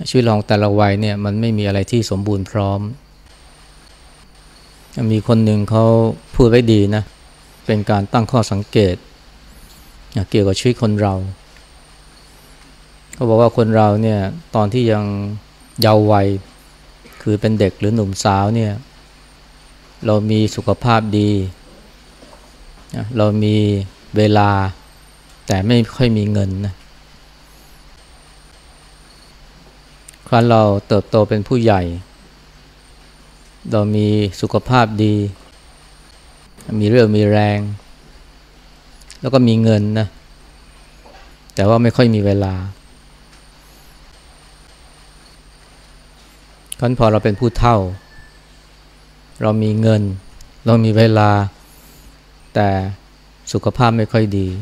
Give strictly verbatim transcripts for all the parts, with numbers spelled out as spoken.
ชีวิตของแต่ละวัยเนี่ยมันไม่มีอะไรที่สมบูรณ์พร้อมมีคนหนึ่งเขาพูดไว้ดีนะเป็นการตั้งข้อสังเกตเกี่ยวกับชีวิตคนเราเขาบอกว่าคนเราเนี่ยตอนที่ยังเยาว์วัยคือเป็นเด็กหรือหนุ่มสาวเนี่ยเรามีสุขภาพดีเรามีเวลาแต่ไม่ค่อยมีเงินนะครั้นเราเติบโตเป็นผู้ใหญ่เรามีสุขภาพดีมีเรี่ยวมีแรงแล้วก็มีเงินนะแต่ว่าไม่ค่อยมีเวลาครั้นพอเราเป็นผู้เฒ่าเรามีเงินเรามีเวลาแต่สุขภาพไม่ค่อยดี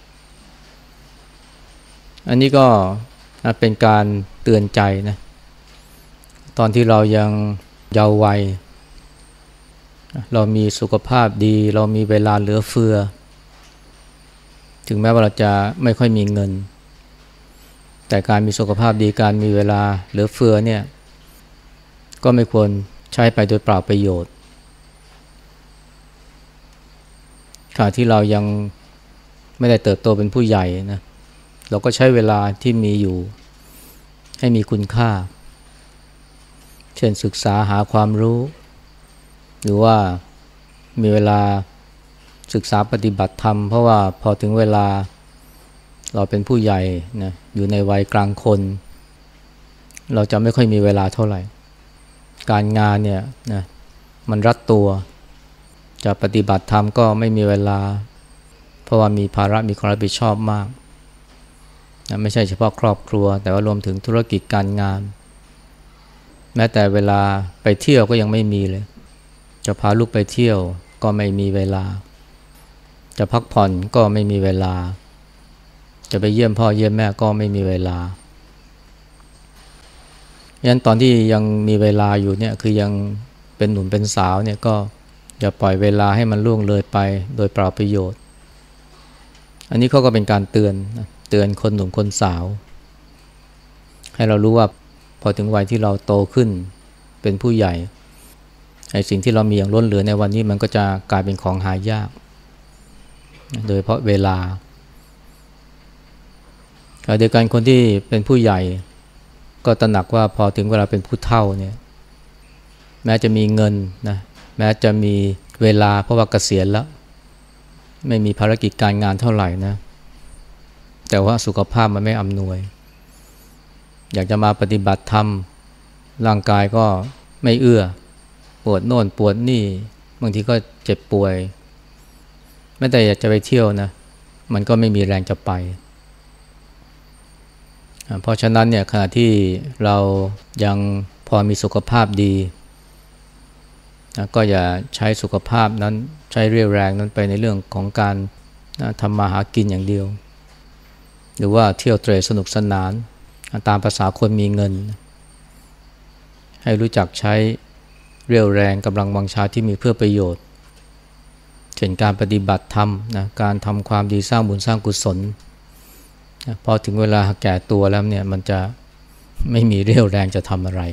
อันนี้ก็เป็นการเตือนใจนะตอนที่เรายังเยาว์วัยเรามีสุขภาพดีเรามีเวลาเหลือเฟือถึงแม้ว่าเราจะไม่ค่อยมีเงินแต่การมีสุขภาพดีการมีเวลาเหลือเฟือเนี่ยก็ไม่ควรใช้ไปโดยเปล่าประโยชน์ขณะที่เรายังไม่ได้เติบโตเป็นผู้ใหญ่นะเราก็ใช้เวลาที่มีอยู่ให้มีคุณค่าเช่นศึกษาหาความรู้หรือว่ามีเวลาศึกษาปฏิบัติธรรมเพราะว่าพอถึงเวลาเราเป็นผู้ใหญ่นะอยู่ในวัยกลางคนเราจะไม่ค่อยมีเวลาเท่าไหร่การงานเนี่ยนะมันรัดตัวจะปฏิบัติธรรมก็ไม่มีเวลาเพราะว่ามีภาระมีความรับผิดชอบมากนะไม่ใช่เฉพาะครอบครัวแต่ว่ารวมถึงธุรกิจการงานแม้แต่เวลาไปเที่ยวก็ยังไม่มีเลยจะพาลูกไปเที่ยวก็ไม่มีเวลาจะพักผ่อนก็ไม่มีเวลาจะไปเยี่ยมพ่อเยี่ยมแม่ก็ไม่มีเวลายันตอนที่ยังมีเวลาอยู่เนี่ยคือยังเป็นหนุ่มเป็นสาวเนี่ยก็อย่าปล่อยเวลาให้มันล่วงเลยไปโดยเปล่าประโยชน์อันนี้เขาก็เป็นการเตือนเตือนคนหนุ่มคนสาวให้เรารู้ว่าพอถึงวัยที่เราโตขึ้นเป็นผู้ใหญ่ไอ้สิ่งที่เรามีอย่างล้นเหลือในวันนี้มันก็จะกลายเป็นของหายากโดยเพราะเวลาเดียวกันคนที่เป็นผู้ใหญ่ก็ตระหนักว่าพอถึงเวลาเป็นผู้เฒ่าเนี่ยแม้จะมีเงินนะแม้จะมีเวลาเพราะว่าเกษียณแล้วไม่มีภารกิจการงานเท่าไหร่นะแต่ว่าสุขภาพมันไม่อำนวยอยากจะมาปฏิบัติธรรมร่างกายก็ไม่เอื้อปวดโน่นปวดนี่บางทีก็เจ็บป่วยไม่แต่อยากจะไปเที่ยวนะมันก็ไม่มีแรงจะไปเพราะฉะนั้นเนี่ยขณะที่เรายังพอมีสุขภาพดีก็อย่าใช้สุขภาพนั้นใช้เรี่ยวแรงนั้นไปในเรื่องของการทำมาหากินอย่างเดียวหรือว่าเที่ยวเตร่สนุกสนานตามภาษาคนมีเงินให้รู้จักใช้เรี่ยวแรงกำลังวังชาที่มีเพื่อประโยชน์เช่นการปฏิบัติธรรมนะการทำความดีสร้างบุญสร้างกุศลนะพอถึงเวลาแก่ตัวแล้วเนี่ยมันจะไม่มีเรี่ยวแรงจะทำอะไร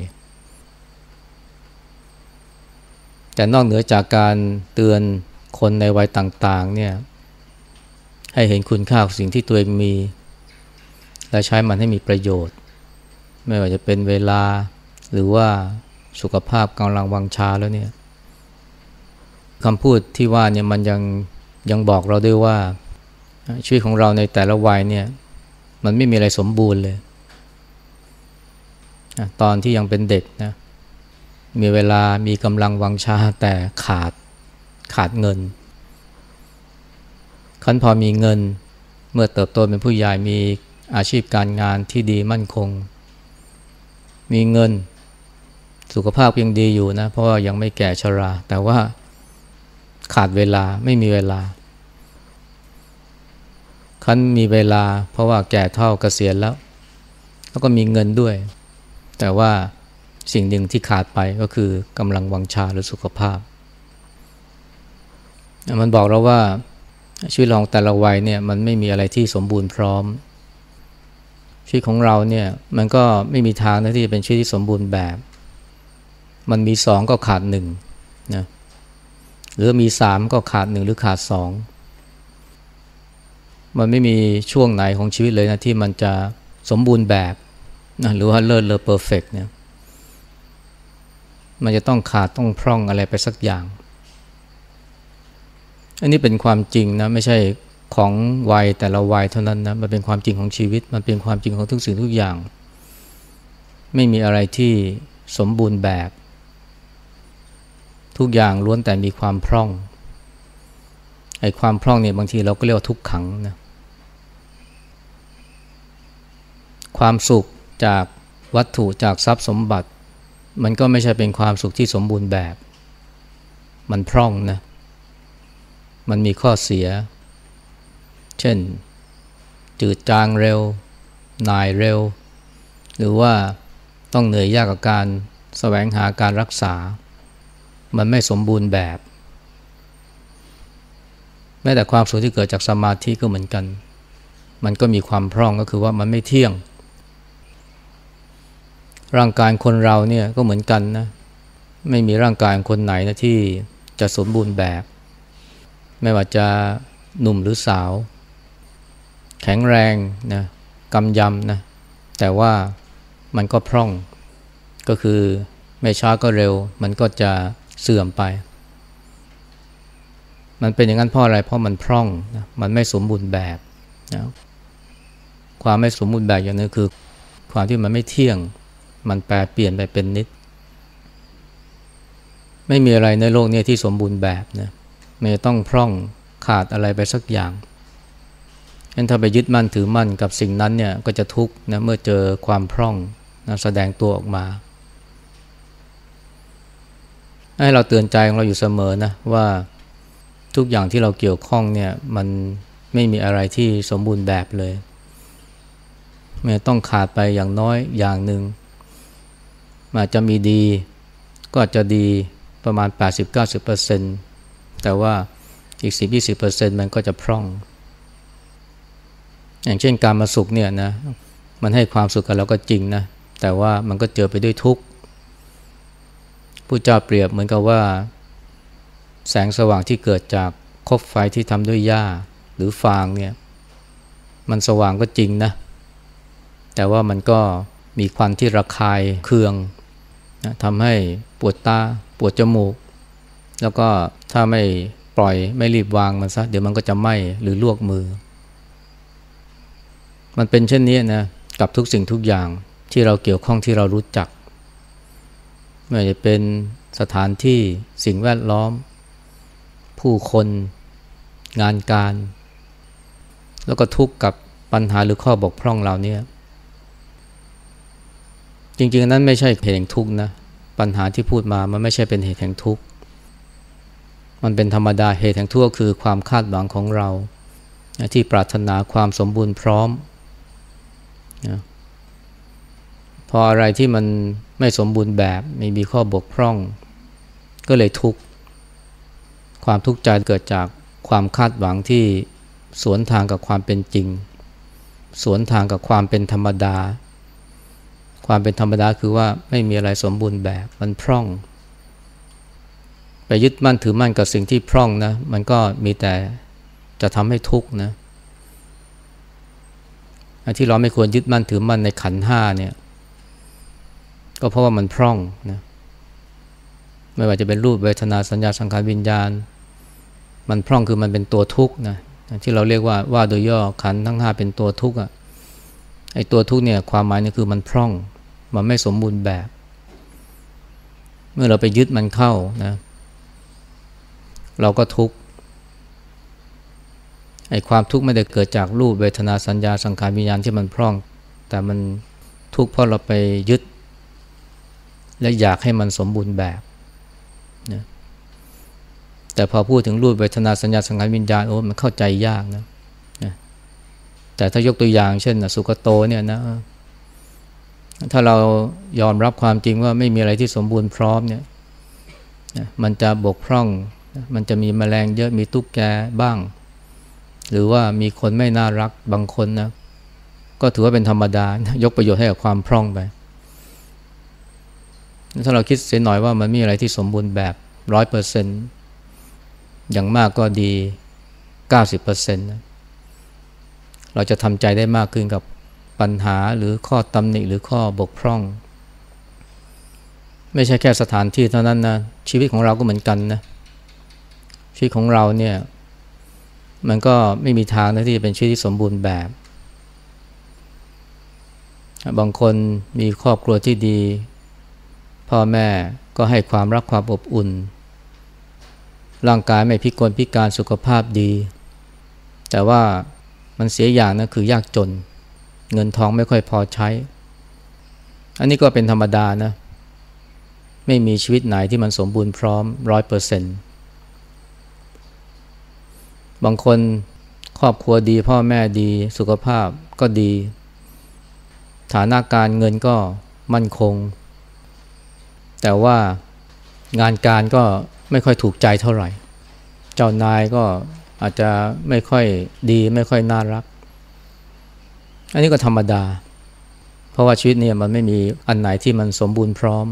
แต่นอกเหนือจากการเตือนคนในวัยต่างๆเนี่ยให้เห็นคุณค่าของสิ่งที่ตัวเองมีและใช้มันให้มีประโยชน์ไม่ว่าจะเป็นเวลาหรือว่าสุขภาพกำลังวังชาแล้วเนี่ยคำพูดที่ว่าเนี่ยมันยังยังบอกเราด้วยว่าชีวิตของเราในแต่ละวัยเนี่ยมันไม่มีอะไรสมบูรณ์เลยตอนที่ยังเป็นเด็กนะมีเวลามีกำลังวังชาแต่ขาดขาดเงินคันพอมีเงินเมื่อเติบโตเป็นผู้ใหญ่มีอาชีพการงานที่ดีมั่นคงมีเงินสุขภาพยังดีอยู่นะเพราะว่ายังไม่แก่ชราแต่ว่าขาดเวลาไม่มีเวลาคันมีเวลาเพราะว่าแก่เฒ่าเกษียณแล้วแล้วก็มีเงินด้วยแต่ว่าสิ่งหนึ่งที่ขาดไปก็คือกำลังวังชาหรือสุขภาพมันบอกเราว่าชีวิตของแต่ละวัยเนี่ยมันไม่มีอะไรที่สมบูรณ์พร้อมชีวิตของเราเนี่ยมันก็ไม่มีทางนะที่จะเป็นชีวิตที่สมบูรณ์แบบมันมีสองก็ขาดหนึ่งนะหรือมีสามก็ขาดหนึ่งหรือขาดสองมันไม่มีช่วงไหนของชีวิตเลยนะที่มันจะสมบูรณ์แบบนะหรือว่าเลิศเลอเพอร์เฟกต์เนี่ยมันจะต้องขาดต้องพร่องอะไรไปสักอย่างอันนี้เป็นความจริงนะไม่ใช่ของวัยแต่ละวัยเท่านั้นนะมันเป็นความจริงของชีวิตมันเป็นความจริงของทุกสิ่งทุกอย่างไม่มีอะไรที่สมบูรณ์แบบทุกอย่างล้วนแต่มีความพร่องไอ้ความพร่องเนี่ยบางทีเราก็เรียกว่าทุกขังนะความสุขจากวัตถุจากทรัพย์สมบัติมันก็ไม่ใช่เป็นความสุขที่สมบูรณ์แบบมันพร่องนะมันมีข้อเสียเช่นจืดจางเร็วหน่ายเร็วหรือว่าต้องเหนื่อยยากกับการแสวงหาการรักษามันไม่สมบูรณ์แบบแม้แต่ความสุขที่เกิดจากสมาธิก็เหมือนกันมันก็มีความพร่องก็คือว่ามันไม่เที่ยงร่างกายคนเราเนี่ยก็เหมือนกันนะไม่มีร่างกายคนไหนนะที่จะสมบูรณ์แบบไม่ว่าจะหนุ่มหรือสาวแข็งแรงนะกำยำนะแต่ว่ามันก็พร่องก็คือไม่ช้าก็เร็วมันก็จะเสื่อมไปมันเป็นอย่างนั้นเพราะอะไรเพราะมันพร่องนะมันไม่สมบูรณ์แบบนะความไม่สมบูรณ์แบบอย่างนึงคือความที่มันไม่เที่ยงมันแปรเปลี่ยนไปเป็นนิจไม่มีอะไรในโลกนี้ที่สมบูรณ์แบบนะไม่ต้องพร่องขาดอะไรไปสักอย่างงั้นถ้าไปยึดมั่นถือมั่นกับสิ่งนั้นเนี่ยก็จะทุกข์นะเมื่อเจอความพร่องนะแสดงตัวออกมาให้เราเตือนใจของเราอยู่เสมอนะว่าทุกอย่างที่เราเกี่ยวข้องเนี่ยมันไม่มีอะไรที่สมบูรณ์แบบเลยมันต้องขาดไปอย่างน้อยอย่างหนึ่งอาจจะมีดีก็อาจจะดีประมาณ แปดสิบถึงเก้าสิบเปอร์เซ็นต์ แต่ว่าอีก สิบถึงยี่สิบเปอร์เซ็นต์ มันก็จะพร่องอย่างเช่นการมาสุขเนี่ยนะมันให้ความสุขกับเราก็จริงนะแต่ว่ามันก็เจอไปด้วยทุกข์พุทธเจ้าเปรียบเหมือนกับว่าแสงสว่างที่เกิดจากคบไฟที่ทำด้วยหญ้าหรือฟางเนี่ยมันสว่างก็จริงนะแต่ว่ามันก็มีควันที่ระคายเคืองนะทำให้ปวดตาปวดจมูกแล้วก็ถ้าไม่ปล่อยไม่รีบวางมันซะเดี๋ยวมันก็จะไหม้หรือลวกมือมันเป็นเช่นนี้นะกับทุกสิ่งทุกอย่างที่เราเกี่ยวข้องที่เรารู้จักไม่ว่าจะเป็นสถานที่สิ่งแวดล้อมผู้คนงานการแล้วก็ทุกข์กับปัญหาหรือข้อบกพร่องเหล่านี้จริงๆนั้นไม่ใช่เหตุแห่งทุกข์นะปัญหาที่พูดมามันไม่ใช่เป็นเหตุแห่งทุกข์มันเป็นธรรมดาเหตุแห่งทุกข์ก็คือความคาดหวังของเราที่ปรารถนาความสมบูรณ์พร้อมนะพออะไรที่มันไม่สมบูรณ์แบบไม่มีข้อบกพร่องก็เลยทุกข์ความทุกข์ใจเกิดจากความคาดหวังที่สวนทางกับความเป็นจริงสวนทางกับความเป็นธรรมดาความเป็นธรรมดาคือว่าไม่มีอะไรสมบูรณ์แบบมันพร่องไปยึดมั่นถือมั่นกับสิ่งที่พร่องนะมันก็มีแต่จะทำให้ทุกข์นะที่เราไม่ควรยึดมั่นถือมั่นในขันธ์ห้าเนี่ยก็เพราะว่ามันพร่องนะไม่ว่าจะเป็นรูปเวทนาสัญญาสังขารวิญญาณมันพร่องคือมันเป็นตัวทุกข์นะที่เราเรียกว่าว่าโดยย่อขันธ์ทั้งห้าเป็นตัวทุกข์อ่ะไอ้ตัวทุกข์เนี่ยความหมายนี่คือมันพร่องมันไม่สมบูรณ์แบบเมื่อเราไปยึดมันเข้านะเราก็ทุกข์ไอ้ความทุกข์ไม่ได้เกิดจากรูปเวทนาสัญญาสังขารวิญญาณที่มันพร่องแต่มันทุกข์เพราะเราไปยึดและอยากให้มันสมบูรณ์แบบนะแต่พอพูดถึงรูปเวทนาสัญญาสังขารวิญญาณโอ้มันเข้าใจยากนะนะแต่ถ้ายกตัวอย่างเช่นสุขโตเนี่ยนะถ้าเรายอมรับความจริงว่าไม่มีอะไรที่สมบูรณ์พร้อมเนี่ยนะมันจะบกพร่องมันจะมีแมลงเยอะมีตุ๊กแกบ้างหรือว่ามีคนไม่น่ารักบางคนนะก็ถือว่าเป็นธรรมดายกประโยชน์ให้กับความพร่องไปถ้าเราคิดเสียหน่อยว่ามันมีอะไรที่สมบูรณ์แบบ ร้อยเปอร์เซ็นต์ อย่างมากก็ดี เก้าสิบเปอร์เซ็นต์ นะเราจะทำใจได้มากขึ้นกับปัญหาหรือข้อตำหนิหรือข้อบกพร่องไม่ใช่แค่สถานที่เท่านั้นนะชีวิตของเราก็เหมือนกันนะชีวิตของเราเนี่ยมันก็ไม่มีทางนะที่จะเป็นชีวิตที่สมบูรณ์แบบบางคนมีครอบครัวที่ดีพ่อแม่ก็ให้ความรักความอบอุ่นร่างกายไม่พิกลพิการสุขภาพดีแต่ว่ามันเสียอย่างนะคือยากจนเงินทองไม่ค่อยพอใช้อันนี้ก็เป็นธรรมดานะไม่มีชีวิตไหนที่มันสมบูรณ์พร้อม ร้อยเปอร์เซ็นต์ บางคนครอบครัวดีพ่อแม่ดีสุขภาพก็ดีฐานะการเงินก็มั่นคงแต่ว่างานการก็ไม่ค่อยถูกใจเท่าไหร่เจ้านายก็อาจจะไม่ค่อยดีไม่ค่อยน่ารักอันนี้ก็ธรรมดาเพราะว่าชีวิตเนี่ยมันไม่มีอันไหนที่มันสมบูรณ์พร้อม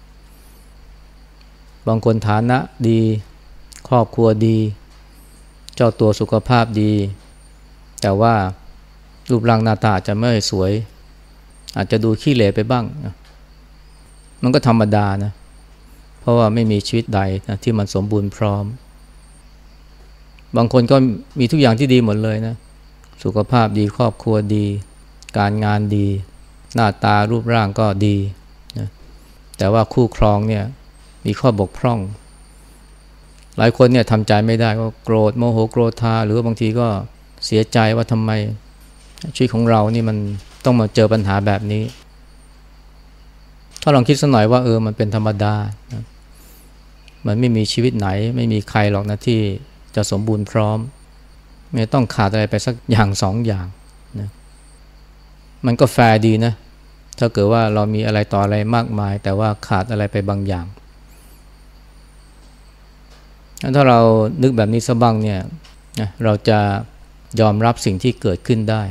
บางคนฐานะดีครอบครัวดีเจ้าตัวสุขภาพดีแต่ว่ารูปร่างหน้าตาอาจจะไม่สวยอาจจะดูขี้เหร่ไปบ้างมันก็ธรรมดานะเพราะว่าไม่มีชีวิตใดนะที่มันสมบูรณ์พร้อมบางคนก็มีทุกอย่างที่ดีหมดเลยนะสุขภาพดีครอบครัวดีการงานดีหน้าตารูปร่างก็ดีนะแต่ว่าคู่ครองเนี่ยมีข้อบกพร่องหลายคนเนี่ยทำใจไม่ได้ก็โกรธโมโหโกรธาหรือว่าบางทีก็เสียใจว่าทำไมชีวิตของเรานี่มันต้องมาเจอปัญหาแบบนี้ถ้าลองคิดสักหน่อยว่าเออมันเป็นธรรมดานะมันไม่มีชีวิตไหนไม่มีใครหรอกนะที่จะสมบูรณ์พร้อมไม่ต้องขาดอะไรไปสักอย่างสองอย่างนะมันก็แฟร์ดีนะถ้าเกิดว่าเรามีอะไรต่ออะไรมากมายแต่ว่าขาดอะไรไปบางอย่างถ้าเรานึกแบบนี้ซะบ้างเนี่ยนะเราจะยอมรับสิ่งที่เกิดขึ้นได้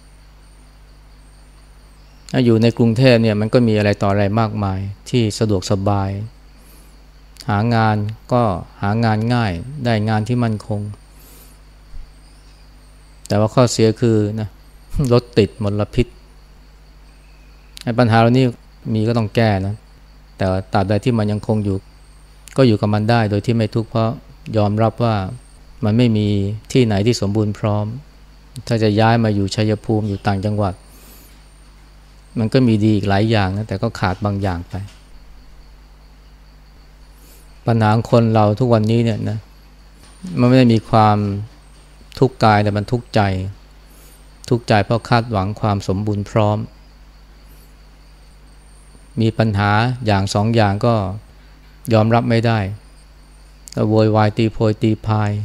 อยู่ในกรุงเทพเนี่ยมันก็มีอะไรต่ออะไรมากมายที่สะดวกสบายหางานก็หางานง่ายได้งานที่มั่นคงแต่ว่าข้อเสียคือนะรถติดมลพิษปัญหาเหล่านี้มีก็ต้องแก้นะแต่ตราบใดที่มันยังคงอยู่ก็อยู่กับมันได้โดยที่ไม่ทุกข์เพราะยอมรับว่ามันไม่มีที่ไหนที่สมบูรณ์พร้อมถ้าจะย้ายมาอยู่ชัยภูมิอยู่ต่างจังหวัดมันก็มีดีอีกหลายอย่างนะแต่ก็ขาดบางอย่างไปปัญหาของคนเราทุกวันนี้เนี่ยนะมันไม่ได้มีความทุกข์กายแต่มันทุกข์ใจทุกข์ใจเพราะคาดหวังความสมบูรณ์พร้อมมีปัญหาอย่างสองอย่างก็ยอมรับไม่ได้ก็โวยวายตีโพยตีพาย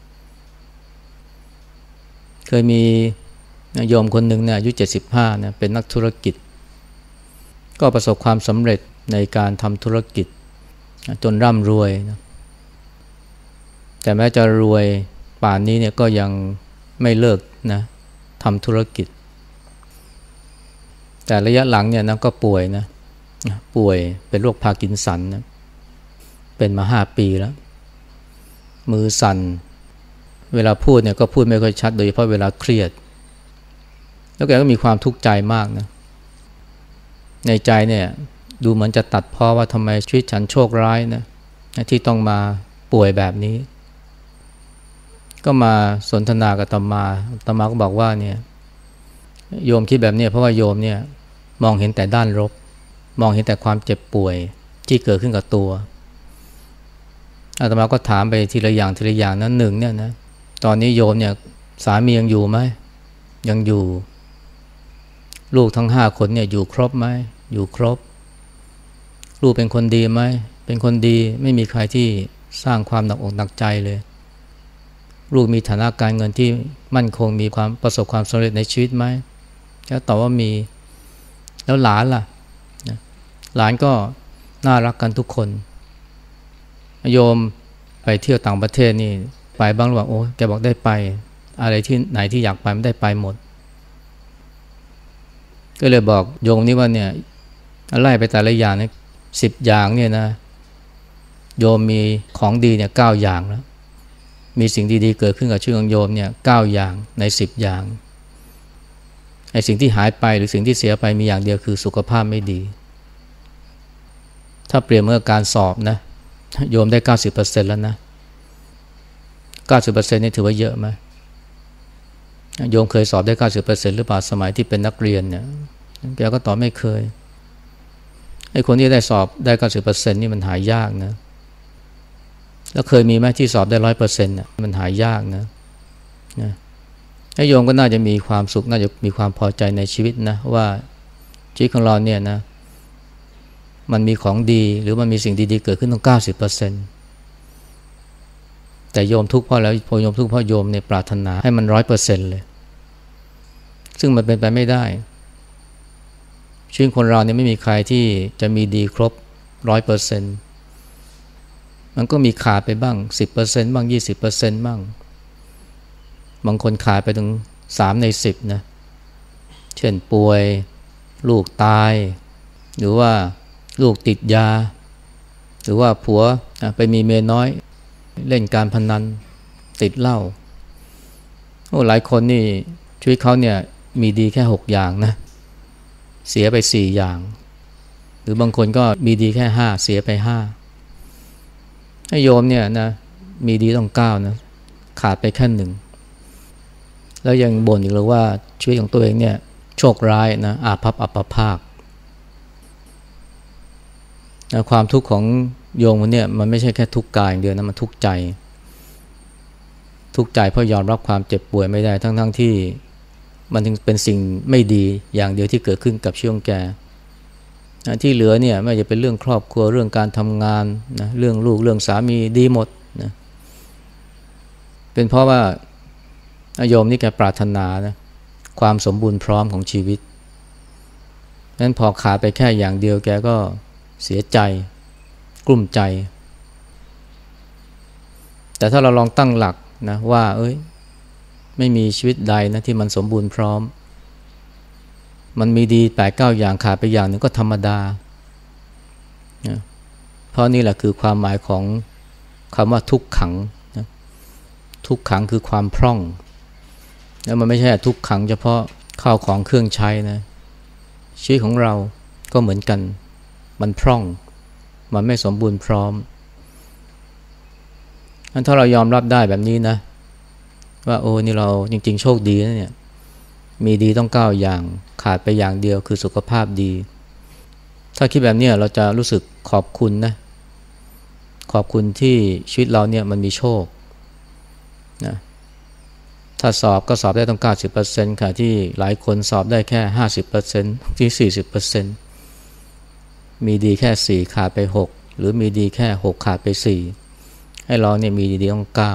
เคยมีโยมคนหนึ่งเนี่ยอายุเจ็ดสิบห้าเนี่ยเป็นนักธุรกิจก็ประสบความสำเร็จในการทำธุรกิจจนร่ำรวยนะแต่แม้จะรวยป่านนี้เนี่ยก็ยังไม่เลิกนะทำธุรกิจแต่ระยะหลังเนี่ยนะก็ป่วยนะป่วยเป็นโรคพาร์กินสันนะเป็นมาห้าปีแล้วมือสั่นเวลาพูดเนี่ยก็พูดไม่ค่อยชัดโดยเฉพาะเวลาเครียดแล้วแกก็มีความทุกข์ใจมากนะในใจเนี่ยดูเหมือนจะตัดพ้อว่าทำไมชีวิตฉันโชคร้ายนะที่ต้องมาป่วยแบบนี้ก็มาสนทนากับอาตมาอาตมาก็บอกว่าเนี่ยโยมคิดแบบนี้เพราะว่าโยมเนี่ยมองเห็นแต่ด้านลบมองเห็นแต่ความเจ็บป่วยที่เกิดขึ้นกับตัวอาตมาก็ถามไปทีละอย่างทีละอย่างนั้นหนึ่งเนี่ยนะตอนนี้โยมเนี่ยสามียังอยู่ไหมยังอยู่ลูกทั้งห้าคนเนี่ยอยู่ครบไหมอยู่ครบลูกเป็นคนดีไหมเป็นคนดีไม่มีใครที่สร้างความหนักอกหนักใจเลยลูกมีฐานะการเงินที่มั่นคงมีความประสบความสำเร็จในชีวิตไหมแล้วตอบว่ามีแล้วหลานล่ะหลานก็น่ารักกันทุกคนโยมไปเที่ยวต่างประเทศนี่ไปบ้างหรือเปล่าโอ้แกบอกได้ไปอะไรที่ไหนที่อยากไปไม่ได้ไปหมดก็เลยบอกโยมนี่ว่าเนี่ยไล่ไปแต่ละอย่างเนี่ยสิบอย่างเนี่ยนะโยมมีของดีเนี่ยเก้าอย่างแล้วมีสิ่งดีๆเกิดขึ้นกับชีวิตของโยมเนี่ยเก้าอย่างในสิบอย่างไอ้สิ่งที่หายไปหรือสิ่งที่เสียไปมีอย่างเดียวคือสุขภาพไม่ดีถ้าเปรียบเมื่อการสอบนะโยมได้ เก้าสิบเปอร์เซ็นต์ แล้วนะ เก้าสิบเปอร์เซ็นต์ นี่ถือว่าเยอะไหมโยมเคยสอบได้ เก้าสิบเปอร์เซ็นต์ หรือเปล่าสมัยที่เป็นนักเรียนเนี่ยแกก็ตอบไม่เคยไอ้คนที่ได้สอบได้ เก้าสิบเปอร์เซ็นต์ นี่มันหายากนะแล้วเคยมีไหมที่สอบได้ หนึ่งร้อยเปอร์เซ็นต์ น่ะมันหายากนะนะไอ้โยมก็น่าจะมีความสุขน่าจะมีความพอใจในชีวิตนะว่าชีวิตของเราเนี่ยนะมันมีของดีหรือมันมีสิ่งดีๆเกิดขึ้นตั้ง เก้าสิบเปอร์เซ็นต์ แต่โยมทุกข์เพราะแล้วพอโยมทุกข์เพราะโยมเนี่ยปรารถนาให้มัน หนึ่งร้อยเปอร์เซ็นต์ เลยซึ่งมันเป็นไปไม่ได้ชีวิตคนเราเนี่ยไม่มีใครที่จะมีดีครบ หนึ่งร้อยเปอร์เซ็นต์ มันก็มีขาดไปบ้าง สิบเปอร์เซ็นต์ บ้าง ยี่สิบเปอร์เซ็นต์ บ้างบางคนขาดไปถึงสามในสิบนะเช่นป่วยลูกตายหรือว่าลูกติดยาหรือว่าผัวไปมีเมียน้อยเล่นการพนันติดเหล้าโอ้หลายคนนี่ชีวิตเขาเนี่ยมีดีแค่หกอย่างนะเสียไปสี่อย่างหรือบางคนก็มีดีแค่ห้าเสียไปห้าให้โยมเนี่ยนะมีดีต้องเก้านะขาดไปแค่หนึ่งแล้วยังบ่นอีกเลยว่าชีวิตของตัวเองเนี่ยโชคร้ายนะอาภัพอัปภาคนะความทุกข์ของโยมคนเนี่ยมันไม่ใช่แค่ทุกข์กายอย่างเดียวนะมันทุกข์ใจทุกข์ใจเพราะยอมรับความเจ็บป่วยไม่ได้ทั้งๆ ท, ที่มันเป็นสิ่งไม่ดีอย่างเดียวที่เกิดขึ้นกับชีวิตของแกนะที่เหลือเนี่ยไม่ว่าจะเป็นเรื่องครอบครัวเรื่องการทำงานนะเรื่องลูกเรื่องสามีดีหมดนะเป็นเพราะว่าโยมนี่แกปรารถนานะความสมบูรณ์พร้อมของชีวิตนั้นพอขาดไปแค่อย่างเดียวแกก็เสียใจกลุ้มใจแต่ถ้าเราลองตั้งหลักนะว่าเอ้ยไม่มีชีวิตใดนะที่มันสมบูรณ์พร้อมมันมีดีแปดเก้าอย่างขาดไปอย่างหนึ่งก็ธรรมดานะเพราะนี่แหละคือความหมายของคำว่าทุกขังนะทุกขังคือความพร่องแล้วมันไม่ใช่ทุกขังเฉพาะข้าวของเครื่องใช้นะชีวิตของเราก็เหมือนกันมันพร่องมันไม่สมบูรณ์พร้อมงั้นถ้าเรายอมรับได้แบบนี้นะว่าโอ้นี่เราจริงๆโชคดีนะเนี่ยมีดีต้องเก้าอย่างขาดไปอย่างเดียวคือสุขภาพดีถ้าคิดแบบนี้เราจะรู้สึกขอบคุณนะขอบคุณที่ชีวิตเราเนี่ยมันมีโชคนะถ้าสอบก็สอบได้ต้อง เก้าสิบเปอร์เซ็นต์ ค่ะที่หลายคนสอบได้แค่ ห้าสิบเปอร์เซ็นต์ ที่ สี่สิบเปอร์เซ็นต์ มีดีแค่สี่ขาดไปหกหรือมีดีแค่หกขาดไปสี่ให้เราเนี่ยมีดีต้องเก้า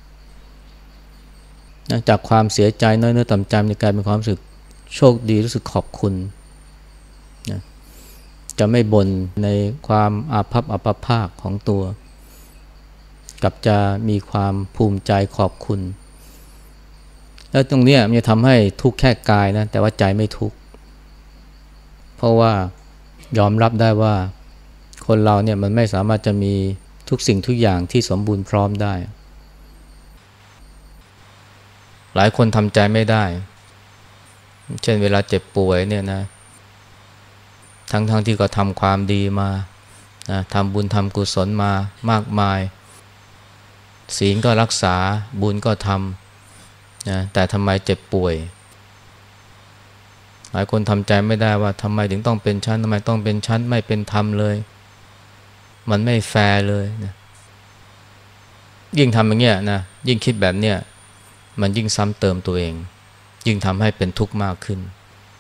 นะจากความเสียใจน้อยเนื้อต่ำใจในกลายเป็นความรู้สึกโชคดีรู้สึกขอบคุณนะจะไม่บ่นในความอาภัพอัปภาคของตัวกับจะมีความภูมิใจขอบคุณแล้วตรงนี้มันจะทำให้ทุกข์แค่กายนะแต่ว่าใจไม่ทุกข์เพราะว่ายอมรับได้ว่าคนเราเนี่ยมันไม่สามารถจะมีทุกสิ่งทุกอย่างที่สมบูรณ์พร้อมได้หลายคนทำใจไม่ได้เช่นเวลาเจ็บป่วยเนี่ยนะทั้งๆ ท, ที่ก็ทำความดีมานะทำบุญทำกุศลมามากมายศีลก็รักษาบุญก็ทำนะแต่ทำไมเจ็บป่วยหลายคนทำใจไม่ได้ว่าทำไมถึงต้องเป็นชั้นทำไมต้องเป็นชั้นไม่เป็นธรรมเลยมันไม่แฟร์เลยนะยิ่งทำอย่างเงี้ยนะยิ่งคิดแบบเนี้ยมันยิ่งซ้ำเติมตัวเองยิ่งทำให้เป็นทุกข์มากขึ้น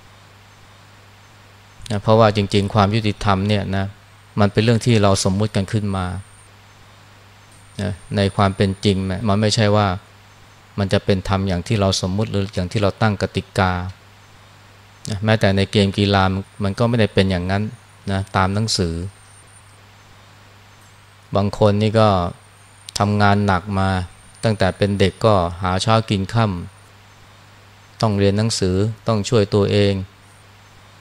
นะเพราะว่าจริงๆความยุติธรรมเนี่ยนะมันเป็นเรื่องที่เราสมมุติกันขึ้นมานะในความเป็นจริงมันไม่ใช่ว่ามันจะเป็นธรรมอย่างที่เราสมมุติหรืออย่างที่เราตั้งกติกานะแม้แต่ในเกมกีฬามันก็ไม่ได้เป็นอย่างนั้นนะตามหนังสือบางคนนี่ก็ทำงานหนักมาตั้งแต่เป็นเด็กก็หาเช้ากินค่ำต้องเรียนหนังสือต้องช่วยตัวเอง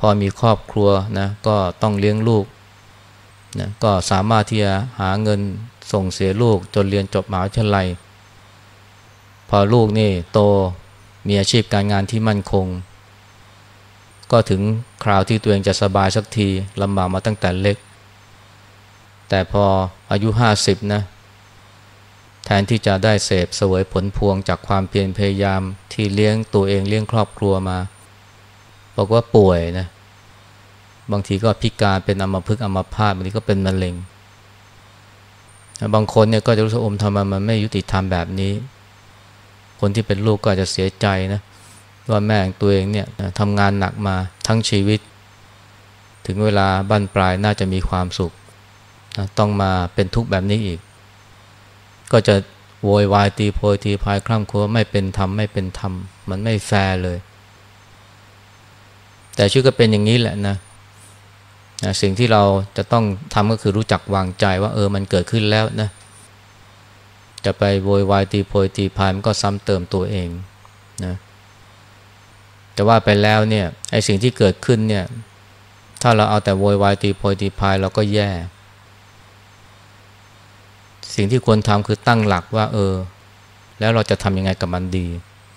พอมีครอบครัวนะก็ต้องเลี้ยงลูกนะก็สามารถที่จะหาเงินส่งเสียลูกจนเรียนจบมหาวิทยาลัยพอลูกนี่โตมีอาชีพการงานที่มั่นคงก็ถึงคราวที่ตัวเองจะสบายสักทีลำบากมาตั้งแต่เล็กแต่พออายุห้าสิบนะแทนที่จะได้เสพเสวยผลพวงจากความเพียรพยายามที่เลี้ยงตัวเองเลี้ยงครอบครัวมาบอกว่าป่วยนะบางทีก็พิการเป็นอัมพฤกษ์อัมพาตบางทีก็เป็นมะเร็งบางคนเนี่ยก็จะรู้สึกอมทำไมมันไม่ยุติธรรมแบบนี้คนที่เป็นลูกก็อาจจะเสียใจนะว่าแม่ตัวเองเนี่ยทำงานหนักมาทั้งชีวิตถึงเวลาบั้นปลายน่าจะมีความสุขนะต้องมาเป็นทุกข์แบบนี้อีกก็จะโวยวายตีโพยตีพายคร่ำครวญไม่เป็นธรรมไม่เป็นธรรมมันไม่แฟร์เลยแต่ชีวิตก็เป็นอย่างนี้แหละนะนะสิ่งที่เราจะต้องทำก็คือรู้จักวางใจว่าเออมันเกิดขึ้นแล้วนะจะไปโวยวายตีโพยตีพายมันก็ซ้ำเติมตัวเองนะแต่ว่าไปแล้วเนี่ยไอ้สิ่งที่เกิดขึ้นเนี่ยถ้าเราเอาแต่โวยวายตีโพยตีพายเราก็แย่สิ่งที่ควรทำคือตั้งหลักว่าเออแล้วเราจะทำยังไงกับมันดี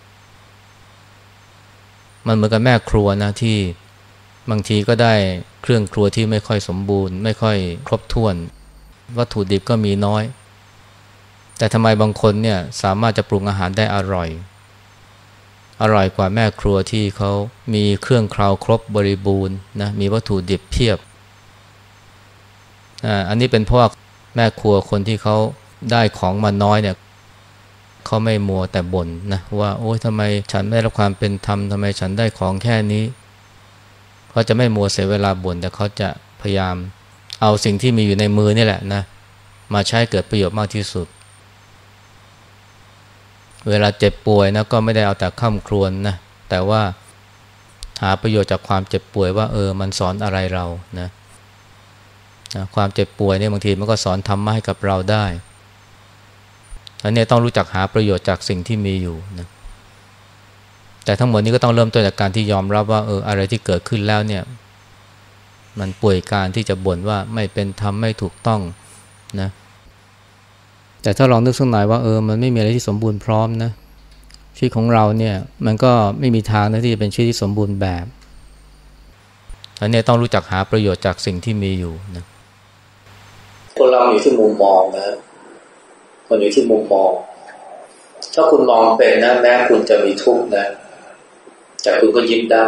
มันเหมือนกับแม่ครัวนะที่บางทีก็ได้เครื่องครัวที่ไม่ค่อยสมบูรณ์ไม่ค่อยครบถ้วนวัตถุดิบก็มีน้อยแต่ทำไมบางคนเนี่ยสามารถจะปรุงอาหารได้อร่อยอร่อยกว่าแม่ครัวที่เขามีเครื่องเคราครบบริบูรณ์นะมีวัตถุดิบเพียบอ่าอันนี้เป็นเพราะว่าแม่ครัวคนที่เขาได้ของมาน้อยเนี่ยเขาไม่มัวแต่บ่นนะว่าโอ๊ยทำไมฉันไม่ได้รับความเป็นธรรมทำไมฉันได้ของแค่นี้เขาจะไม่มัวเสียเวลาบ่นแต่เขาจะพยายามเอาสิ่งที่มีอยู่ในมือนี่แหละนะมาใช้เกิดประโยชน์มากที่สุดเวลาเจ็บป่วยนะก็ไม่ได้เอาแต่ค่ำครวญนะแต่ว่าหาประโยชน์จากความเจ็บป่วยว่าเออมันสอนอะไรเรานะนะความเจ็บป่วยเนี่ยบางทีมันก็สอนธรรมะให้กับเราได้อันนี้ต้องรู้จักหาประโยชน์จากสิ่งที่มีอยู่นะแต่ทั้งหมดนี้ก็ต้องเริ่มต้นจากการที่ยอมรับว่าเอออะไรที่เกิดขึ้นแล้วเนี่ยมันป่วยการที่จะบ่นว่าไม่เป็นธรรมไม่ถูกต้องนะแต่ถ้าลองนึกสักหน่อยว่าเออมันไม่มีอะไรที่สมบูรณ์พร้อมนะชีวิตของเราเนี่ยมันก็ไม่มีทางนะที่จะเป็นชีวิตที่สมบูรณ์แบบอันนี้ต้องรู้จักหาประโยชน์จากสิ่งที่มีอยู่นะคนเราอยู่ที่มุมมองนะคนอยู่ที่มุมมองถ้าคุณมองเป็นนะแม้คุณจะมีทุกข์นะแต่คุณก็ยิ้มได้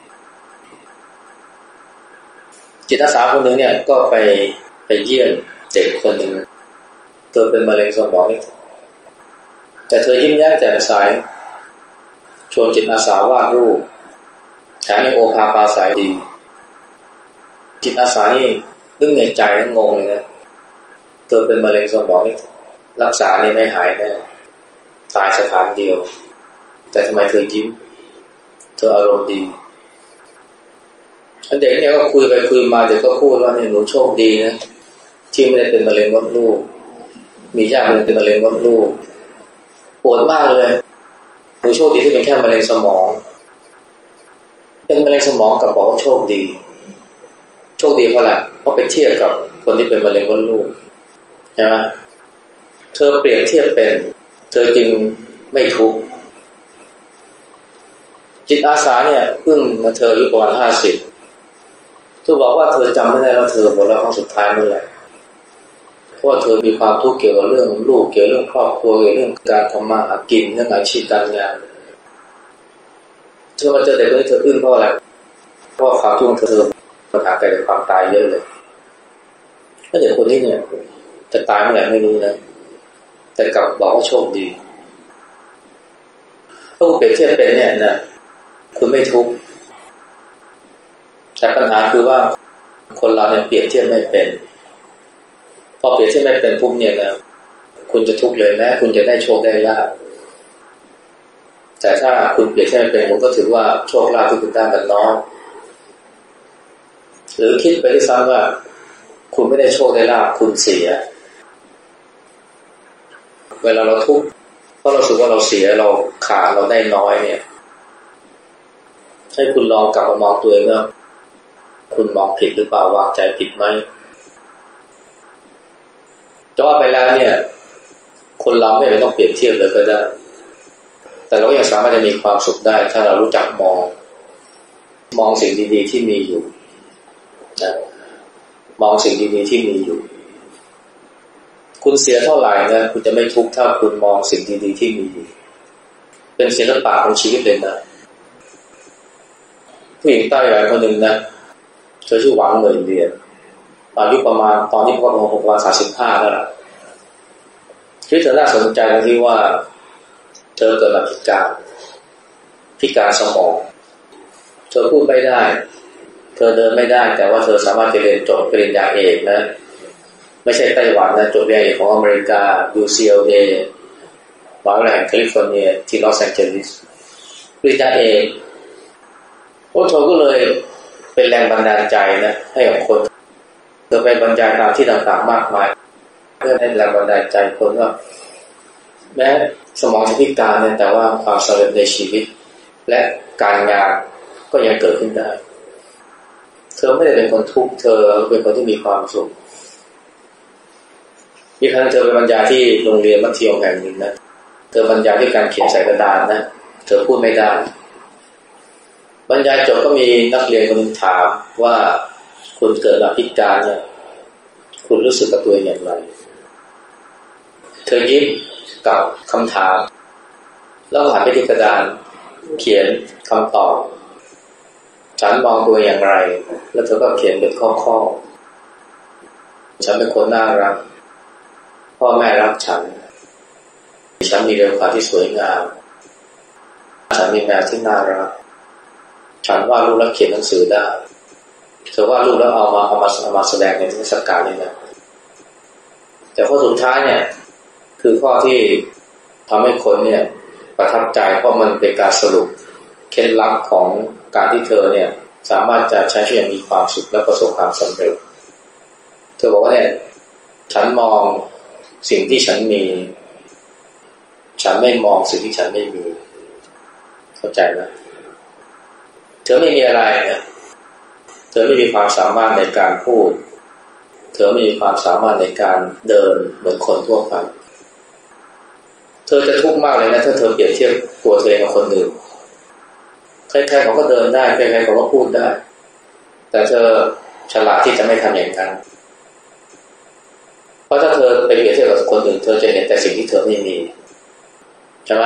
จิตอาสาคนหนึ่งเนี่ยก็ไปไปเยี่ยมเด็กคนหนึ่งเธอเป็นมะเร็งสมองแต่เธอยิ้มแย้มแจ่มใสชวนจิตอาสาวาดรูปแถมยังโอภาปราศัยดีจิตอาสานี่นึกในใจแล้วงงเลยนะเธอเป็นมะเร็งสมองรักษานี่ไม่หายแน่ตายสถานเดียวแต่ทำไมเธอยิ้มเธออารมณ์ดีอันเด็กเนี่ยก็คุยไปคุยมาเด็กก็พูดว่าเนี่ยหนูโชคดีนะที่ไม่ได้เป็นมะเร็งมดลูกมีญาติเป็นมะเร็งมดลูกปวดมากเลยหนูโชคดีที่เป็นแค่มะเร็งสมองเป็นมะเร็งสมองกับบอกว่าโชคดีโชคดีเพราะอะไรเพราะไปเทียบกับคนที่เป็นมะเร็งมดลูกใช่ไหมเธอเปรียบเทียบเป็นเธอจึงไม่ทุกข์จิตอาสาเนี่ยเพิ่งมาเธออายุประมาณห้าสิบเธอบอกว่าเธอจำไม่ได้ว่าเธอหมดแล้วครั้งสุดท้ายเมื่อไหร่เพราะว่าเธอมีความทุกข์เกี่ยวกับเรื่องลูกเกี่ยวกับเรื่องครอบครัวเกี่ยวกับเรื่องการทำมาหากินเรื่องอาชีพการงานเธอมาเจอเด็กคนนี้เธออึ้งเพราะอะไรเพราะความทุกข์ของเธอปัญหาเกี่ยวกับความตายเยอะเลยถ้าเด็กคนนี้เนี่ยจะตายเมื่อไหร่ไม่รู้นะแต่กลับบอกว่าโชคดีถ้าคุณเปรียบเทียบเป็นเนี่ยนะคุณไม่ทุกข์แต่ปัญหาคือว่าคนเราเนี่ยเปรียบเทียบไม่เป็นพอเปรียบเทียบไม่เป็นปุ๊บเนี่ยนะคุณจะทุกข์เลยแม้คุณจะได้โชคได้ลาภแต่ถ้าคุณเปรียบเทียบไม่เป็นคุณก็ถือว่าโชคลาภที่คุณได้มันน้อยหรือคิดไปที่ซ้ำว่าคุณไม่ได้โชคได้ลาภคุณเสียเวลาเราทุกข์เพราะเราสึกว่าเราเสียเราขาดเราได้น้อยเนี่ยให้คุณลองกลับมามองตัวเองว่าคุณมองผิดหรือเปล่าวางใจผิดไหมจะว่าไปแล้วเนี่ยคนเราไม่ต้องเปรียบเทียบเลยก็ได้แต่เราก็ยังสามารถจะมีความสุขได้ถ้าเรารู้จักมองมองสิ่งดีๆที่มีอยู่นะมองสิ่งดีๆที่มีอยู่คุณเสียเท่าไหร่นะคุณจะไม่ทุกข์ถ้าคุณมองสิ่งดีๆที่มีอยู่เป็นศิลปะของชีวิตเลยนะผู้หญิงใต้แหวนคนหนึ่งนะเธอชื่อหวังเหมินเรียนอายุประมาณตอนนี้ก็ประมาณหกวันสามสิบห้าแล้วล่ะที่เธอน่าสนใจตรงที่ว่าเธอเกิดมาพิการพิการสมองเธอพูดไม่ได้เธอเดินไม่ได้แต่ว่าเธอสามารถจะเรียนจบปริญญาเอกนะไม่ใช่ไต้หวันนะจบปริญญาเอกของอเมริกา ยู ซี แอล เอ มหาวิทยาลัยแคลิฟอร์เนียที่ลอสแองเจลิสปริญญาเอกโอ้เธอก็เลยเป็นแรงบันดาลใจนะให้กับคนเธอไปบรรยายตามที่ต่างๆมากมายเพื่อให้แรงบันดาลใจคนว่าแม้สมองจะพิการเนี่ยแต่ว่าความสำเร็จในชีวิตและการงานก็ยังเกิดขึ้นได้เธอไม่ได้เป็นคนทุกข์เธอเป็นคนที่มีความสุขมีครั้งเธอไปบรรยายที่โรงเรียนมัธยมแห่งหนึ่งนะเธอบรรยายด้วยการเขียนใส่กระดานนะเธอพูดไม่ได้บรรยายจบก็มีนักเรียนคนนึงถามว่าคุณเกิดมาพิการเนี่ยคุณรู้สึกกับตัวเองอย่างไรเธอยิ้มกับคำถามแล้วหันไปที่กระดานเขียนคำตอบฉันมองตัวอย่างไรแล้วเธอก็เขียนเป็นข้อๆฉันเป็นคนน่ารักพ่อแม่รักฉันฉันมีเรือนขวัญที่สวยงามฉันมีแมวที่น่ารักฉันวาดรูปและเขียนหนังสือได้เธอวาดรูปแล้วเอามาเอามาเอามาแสดงในเทศกาลนี่นะแต่ข้อสุดท้ายเนี่ยคือข้อที่ทำให้คนเนี่ยประทับใจเพราะมันเป็นการสรุปเคล็ดลับของการที่เธอเนี่ยสามารถจะใช้ชีวิตอย่างมีความสุขและประสบความสำเร็จเธอบอกว่าเนี่ยฉันมองสิ่งที่ฉันมีฉันไม่มองสิ่งที่ฉันไม่มีเข้าใจไหมเธอไม่มีอะไรเนี่ยเธอไม่มีความสามารถในการพูดเธอไม่มีความสามารถในการเดินเหมือนคนทั่วไปเธอจะทุกข์มากเลยนะถ้าเธอเปรียบเทียบตัวเธอกับคนอื่นใครๆเขาก็เดินได้ใครๆเขาก็พูดได้แต่เธอฉลาดที่จะไม่ทำอย่างนั้นเพราะถ้าเธอไปเปรียบเทียบกับคนอื่นเธอจะเห็นแต่สิ่งที่เธอไม่มีใช่ไหม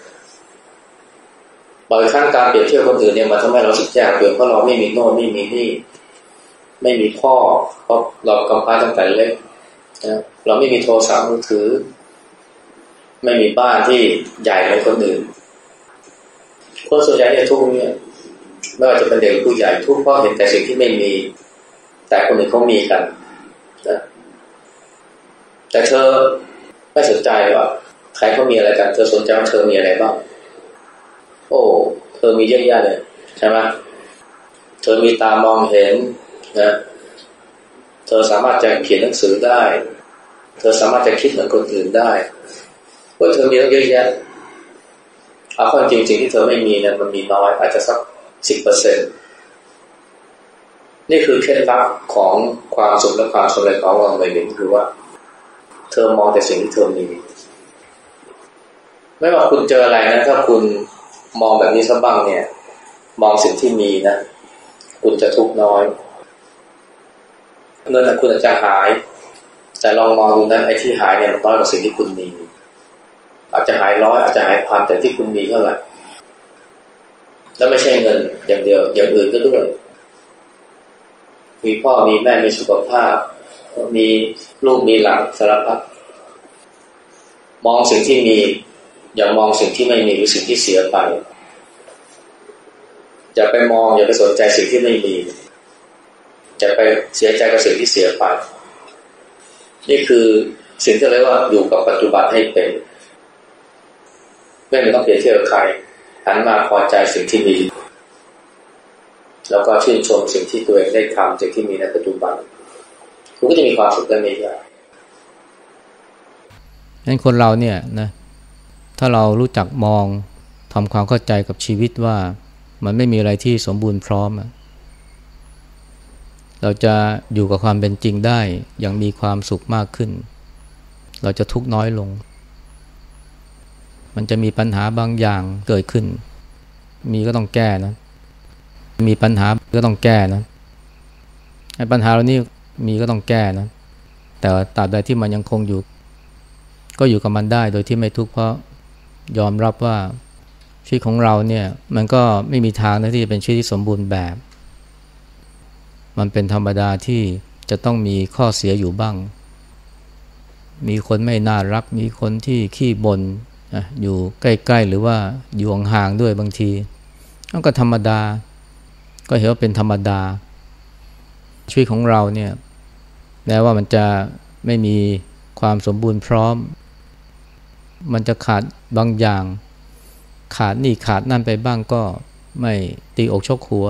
บ่อยครั้งการเปรียบเทียบคนอื่นเนี่ยมันทำให้เราสึกยากเกินเพราะเราไม่มีโน่นไม่มีนี่ไม่มีพ่อเพราะเรากำพร้าตั้งแต่เล็กนะเราไม่มีโทรศัพท์มือถือไม่มีบ้านที่ใหญ่เหมือนคนอื่นคนส่วนใหญ่เนี่ยทุกข์เนี่ยไม่ว่าจะเป็นเด็กผู้ใหญ่ทุกข์เพราะเห็นแต่สิ่งที่ไม่มีแต่คนอื่นเขามีกันนะแต่เธอไม่สนใจว่าใครเขามีอะไรกันเธอสนใจว่าเธอมีอะไรบ้างโอ้เธอมีเยอะแยะเลยใช่ไหมเธอมีตามองเห็นนะเธอสามารถจะเขียนหนังสือได้เธอสามารถจะคิดเหมือนคนอื่นได้ว่าเธอมีเยอะแยะเอาความจริงสิ่งที่เธอไม่มีเนี่ยมันมีน้อยอาจจะสักสิบเปอร์เซ็นต์นี่คือเคล็ดลับของความสุขและความสำเร็จของเราในหนึ่งคือว่าเธอมองแต่สิ่งที่เธอมีไม่ว่าคุณเจออะไรนะถ้าคุณมองแบบนี้ซะบ้างเนี่ยมองสิ่งที่มีนะคุณจะทุกข์น้อยเงินคุณอาจจะหายแต่ลองมองดูนะไอ้ที่หายเนี่ยมันน้อยกว่าสิ่งที่คุณมีอาจจะหายร้อยอาจจะหายพันแต่ที่คุณมีเท่าไหร่แล้วไม่ใช่เงินอย่างเดียวอย่างอื่นก็ด้วยมีพ่อมีแม่มีสุขภาพมีลูกมีหลานสารพัดมองสิ่งที่มีอย่ามองสิ่งที่ไม่มีหรือสิ่งที่เสียไปอย่าไปมองอย่าไปสนใจสิ่งที่ไม่มีจะไปเสียใจกับสิ่งที่เสียไปนี่คือสิ่งที่เรียกว่าอยู่กับปัจจุบันให้เป็นไม่ต้องเปรียบเทียบกับใครหันมาพอใจสิ่งที่มีแล้วก็ชื่นชมสิ่งที่ตัวเองได้ทำสิ่งที่มีในปัจจุบันคุณก็จะมีความสุขได้ไม่ยากงั้นคนเราเนี่ยนะถ้าเรารู้จักมองทำความเข้าใจกับชีวิตว่ามันไม่มีอะไรที่สมบูรณ์พร้อมเราจะอยู่กับความเป็นจริงได้อย่างมีความสุขมากขึ้นเราจะทุกข์น้อยลงมันจะมีปัญหาบางอย่างเกิดขึ้นมีก็ต้องแก้นะมีปัญหาก็ต้องแก้นะไอ้ปัญหาเหล่านี้มีก็ต้องแก้นะแต่ตราบใดที่มันยังคงอยู่ก็อยู่กับมันได้โดยที่ไม่ทุกข์เพราะยอมรับว่าชีวิตของเราเนี่ยมันก็ไม่มีทางนะที่จะเป็นชีวิตที่สมบูรณ์แบบมันเป็นธรรมดาที่จะต้องมีข้อเสียอยู่บ้างมีคนไม่น่ารักมีคนที่ขี้บ่นอยู่ใกล้ๆหรือว่าอยู่ห่างๆด้วยบางทีก็ธรรมดาก็เห็นว่าเป็นธรรมดาชีวิตของเราเนี่ยแม้ว่ามันจะไม่มีความสมบูรณ์พร้อมมันจะขาดบางอย่างขาดนี่ขาดนั่นไปบ้างก็ไม่ตีอกชกหัว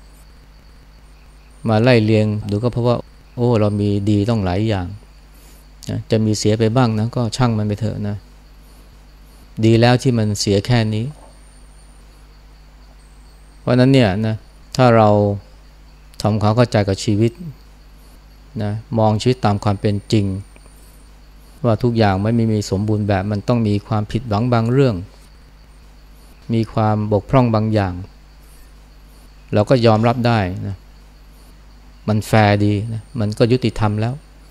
มาไล่เลียงดูก็เพราะว่าโอ้เรามีดีต้องหลายอย่างนะจะมีเสียไปบ้างนะก็ช่างมันไปเถอะนะดีแล้วที่มันเสียแค่นี้เพราะนั้นเนี่ยนะถ้าเราทำความเข้าใจกับชีวิตนะมองชีวิตตามความเป็นจริงว่าทุกอย่างไม่มีสมบูรณ์แบบมันต้องมีความผิดหวังบางเรื่องมีความบกพร่องบางอย่างเราก็ยอมรับได้นะมันแฟร์ดีนะมันก็ยุติธรรมแล้ว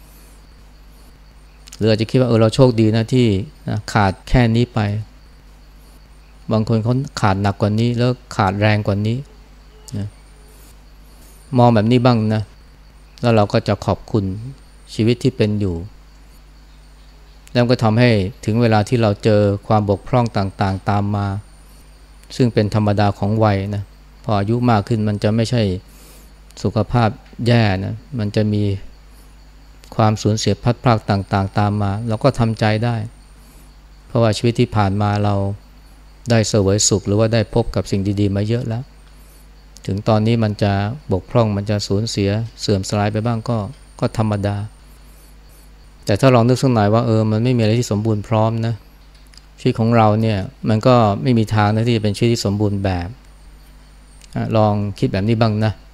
หรืออาจจะคิดว่าเออเราโชคดีนะที่นะขาดแค่นี้ไปบางคนเขาขาดหนักกว่านี้แล้วขาดแรงกว่านี้นะมองแบบนี้บ้างนะแล้วเราก็จะขอบคุณชีวิตที่เป็นอยู่แล้วก็ทำให้ถึงเวลาที่เราเจอความบกพร่องต่างๆตามมาซึ่งเป็นธรรมดาของวัยนะพออายุมากขึ้นมันจะไม่ใช่สุขภาพแย่นะมันจะมีความสูญเสียพลัดพรากต่างๆตามมาเราก็ทำใจได้เพราะว่าชีวิตที่ผ่านมาเราได้เสวยสุขหรือว่าได้พบกับสิ่งดีๆมาเยอะแล้วถึงตอนนี้มันจะบกพร่องมันจะสูญเสียเสื่อมสลายไปบ้างก็ก็ธรรมดาแต่ถ้าลองนึกสักหน่อยว่าเออมันไม่มีอะไรที่สมบูรณ์พร้อมนะชีวิตของเราเนี่ยมันก็ไม่มีทางนะที่จะเป็นชีวิตที่สมบูรณ์แบบลองคิดแบบนี้บ้างนะ